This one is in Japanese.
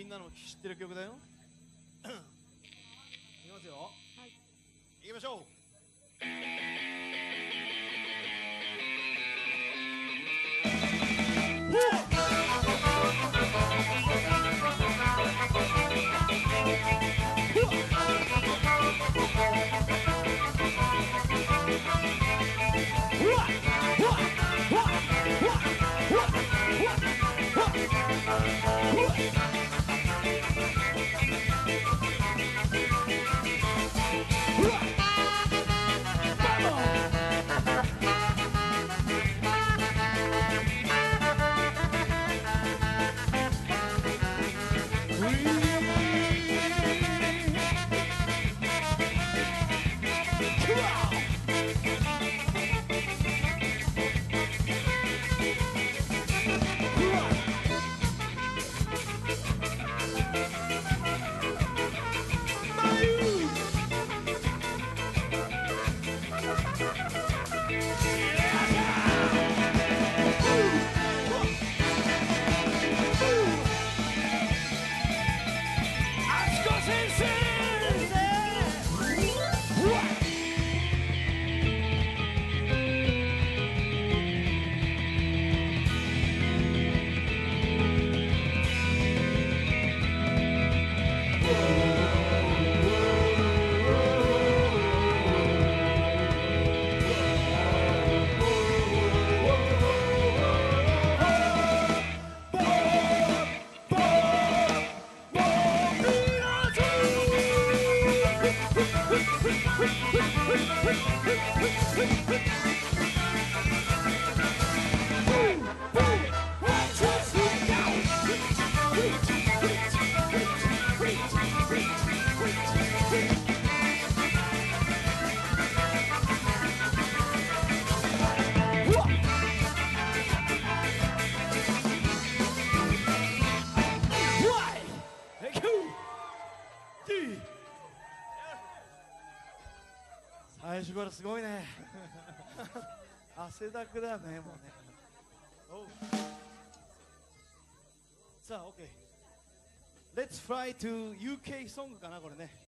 みんなの知ってる曲だよ。いきますよ。はい。いきましょう。最初からすごいね。汗だくだよね、もうね。さあ、OK。Let's fly to UK ソングかな、これね。